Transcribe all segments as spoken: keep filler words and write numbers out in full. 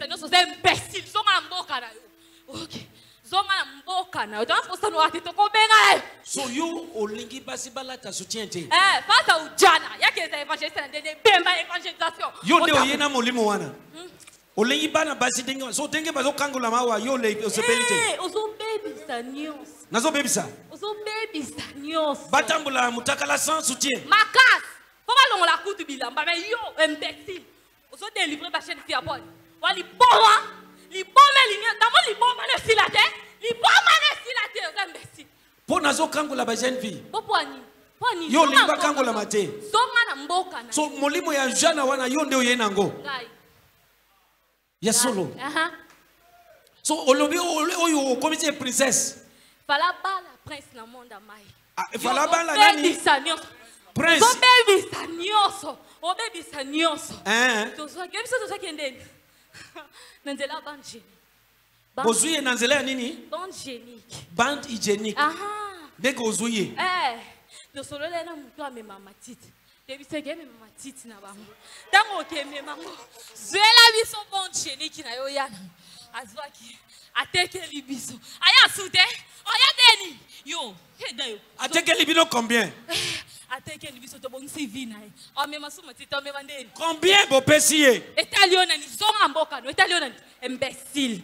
bebisa nyonso za imbécile zonga na mboka na yo. Ok. Zonga na mboka na yo. Tona posa no ati tokobenga na yo. So yo olingi basi balata soutien te. Eh, fata ujana. Yake za evangeliste na ndenge bemba evangelisation. Yo nde oyena molimo wana. Olingi bana basi denga so denga bazo kangula mawa yo le osebelite. Eh, ozo bebisa nyonso. Nazo bebisa. Ozo bebisa nyonso. Batambula mutakala sans soutien. Makas. Faut pas longo la kutu bilamba mais yo imbécile. Ozo délivrer ba chaîne fi apol. Wa li bomba, li bomba li ndamo li bomba ne silate, li bomba ne silate ozo imbécile. Po nazo kangula ba jeune fille. Po poani. Poani. Yo limba kangula mate. Zonga na mboka na. So molimo ya jana wana yo nde oyena ngo. Ngai. Ya solo. Aha. So olobi oyo komite princesse. Fala bala prince na monde mai. Ah, fala bala nani? Prince. O baby sa nyonso. O baby sa nyonso. Eh. Tozo ke biso tozo kendeni. Nanzela banje. Bozuye nanzela nini? Bande hygiénique. Bande hygiénique. Aha. Deko ozuye. Eh. Tosolo le na mutu amema matiti. Debise ke mema matiti na bango. Tango ke mema ngo. Zwela biso bande hygiénique na yo yana. Azwaki. Ateke libiso. Aya sute. Oya deni. Yo, heda yo. Ateke libino combien? Ateke libiso to bonsi vina. O mema suma tito mema ndeni. Combien bo pesiye? Etaliona ni zonga mboka no. Etaliona ni imbécile.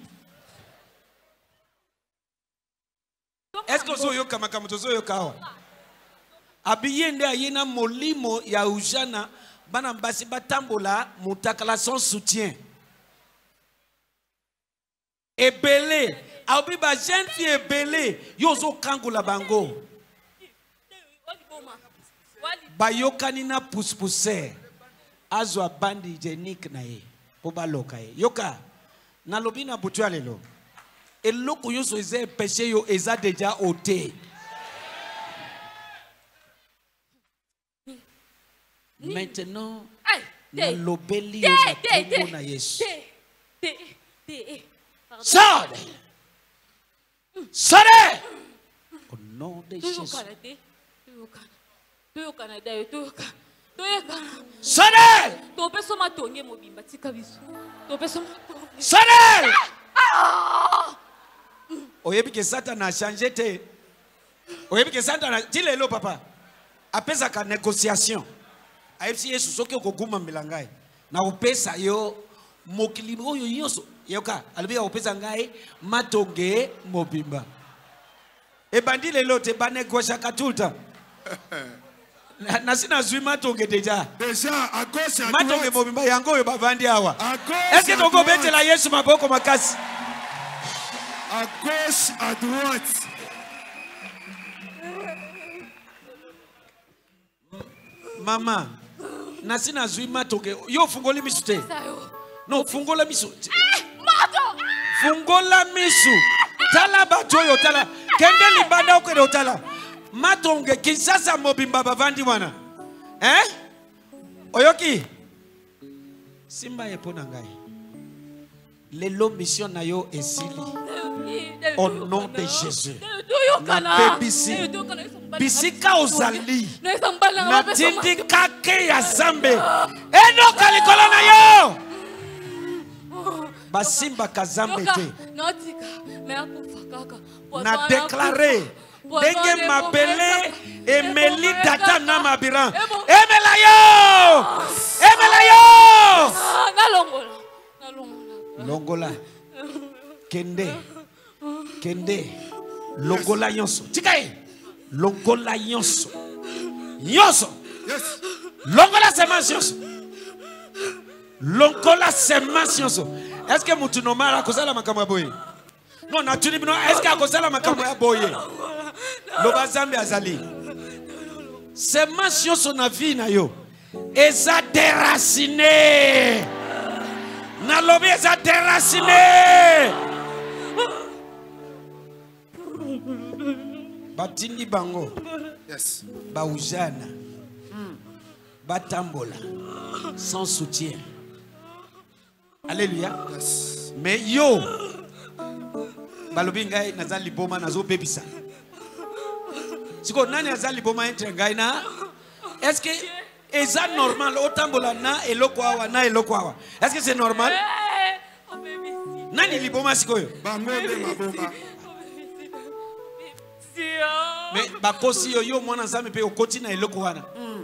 Est-ce que vous yoka makamuto zo yoka wa? Abiyende ayena molimo ya ujana bana mbasi batambola mutakala sans soutien. Ebele, abi ba jeune fille ebele, yozo kangula bango. Bayokani na pousse-pousse. Azwa bandi hygiénique na ye. Po baloka ye. Yoka, na lobi na butu alelo. Eloko yoso eze péché yo eza déjà ôté. Maintenant, na lobeli yo na kombo na Yesu. Sors! Sors! Au nom de Jésus. Sors! Sors! Oyebi ke Satan a changé te. Oyebi ke Satan a dit lelo papa. Apesa ka négociation. Ayebi Yesu soki okoguma milangai. Na upesa yo mokili oyo yoso. Yoka alibia upesa ngai matonge mobimba. E bandi lelo te ba négocier ka tout le temps. Na sina zui matonge déjà. Déjà à gauche à droite. Matonge mobimba yango yo bavandi awa. Est-ce que toko betela Yesu maboko makasi? À gauche, à droite. Maman, nasina zui matoke. Yo fungoli misu te. No, fungola misu. Fungola misu. Tala bato yo tala. Kende libanda ukere utala. Matonge kisasa mobimba bavandi wana. Eh? Oyoki. Simba yepona ngai. Lelo mission na yo esili. Au nom de Jésus. Na bebisi. Bisika ozali. Na tindi kake ya zambe. Eno kalikolo na yo. Basimba kazambe te. Na déclaré. Denge mabele. Emeli data na mabiran. Emela yo. Emela yo. Longola. Kende. Kende. Longola yonso. Tikaye. Longola yonso. Yonso. Longola semence yonso. Longola semence yonso. Est-ce que mutu nomara kozala makambo ya boye? Non, natuni bino est-ce que akozala makambo ya boye? Loba zambe azali. Semence yonso na vie na yo. Eza déraciné. Na lobi eza déraciné. Batindi bango. Yes. Baujana. Batambola. Sans soutien. Alléluia. Yes. Mais yo. Balobi ngai nazali boma nazo bebisa. Siko nani azali boma entre ngai na? Est-ce que est-ce normal otambola na eloko awa na eloko awa? Est-ce que c'est normal? Nani liboma sikoyo? Bango nde maboma. Mais bakosi yo yo mwana nzambe pe okoti na eloko wana.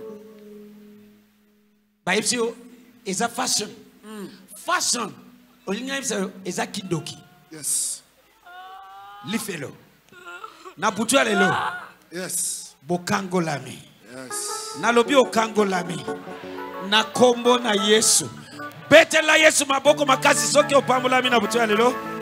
Ba yebisi yo eza fashion. Fashion. Olinga yebisa eza kindoki. Yes. Lifelo. Na butu lelo. Yes. Bokango lami. Yes. Na lobi okango lami. Na kombo na Yesu. Betela Yesu maboko makasi soki opambola mi na butu lelo.